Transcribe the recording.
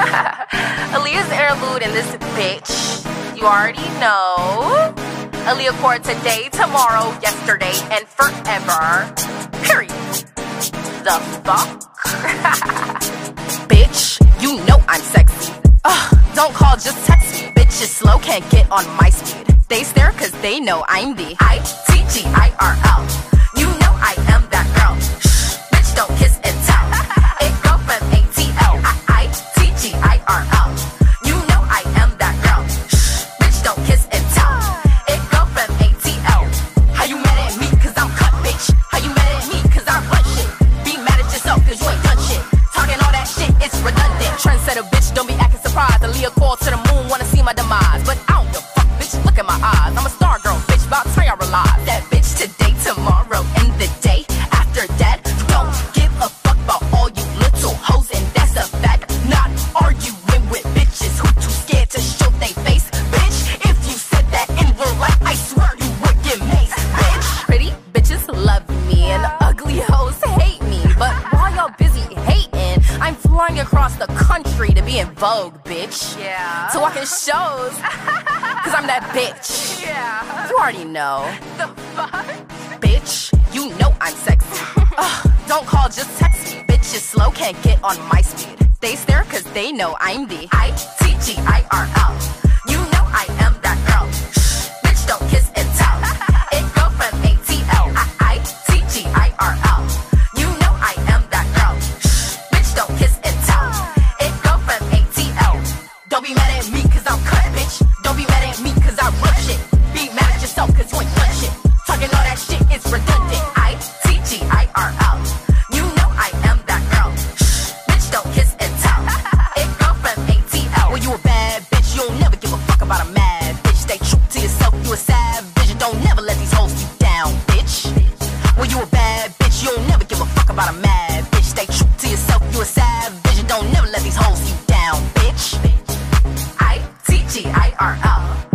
Aaliyah's interlude in this bitch. You already know. Aaliyah Core today, tomorrow, yesterday, and forever. Period. The fuck? Bitch, you know I'm sexy. Don't call, just text me. Bitches slow, can't get on my speed. They stare cause they know I'm the ITGIRL. You know I am that girl. Shh, bitch, don't kiss and tell. It go from ATL. ITGIRL. You know I am that girl. Shh, bitch, don't kiss and tell. It go from ATL. How you mad at me cause I'm cut, bitch? How you mad at me cause I run shit? Be mad at yourself cause you ain't done shit. Talking all that shit, it's redundant. Trendsetter, bitch, don't be acting surprised. Aaliyah call to the moon, wanna see my demise. But I don't give a fuck, bitch, look at my eyes. I'm a star girl, bitch, about time y'all realize. That bitch today, tomorrow, and the day after that. Don't give a fuck about all you little hoes, and that's a fact. Not arguing with bitches who too scared to show they face. Bitch, if you said that in real life, I swear you would get maced, bitch. Pretty bitches love me, and ugly hoes hate me. But while y'all busy hating, I'm flying across the country to be in Vogue, bitch. Yeah. To walk in shows, cause I'm that bitch. Yeah. You already know. The fuck? Bitch, you know I'm sexy. Don't call, just text me. Bitches slow, can't get on my speed. They stare cause they know I'm the ITGIRL. You know I am that girl. Shh, bitch, don't kiss and tell. It go from ATL. ITGIRL. You know I am that girl. Shh, bitch, don't kiss and tell. It go from ATL. Don't be mad at me cause I'm cut, bitch. Don't be mad at me cause I run shit. Be mad at yourself cause you ain't done shit. Talking all that shit, it's redundant. ITGIRL. You know I am that girl. Shh, bitch, don't kiss and tell. It go from ATL. When you a bad bitch, you don't never give a fuck about a mad bitch. Stay true to yourself, you a savage. And don't never let these hoes you down, bitch. When you a bad bitch, you don't never give a fuck about a mad bitch. Stay true to yourself, you a savage. And don't never let these hoes you down, bitch. ITGIRL.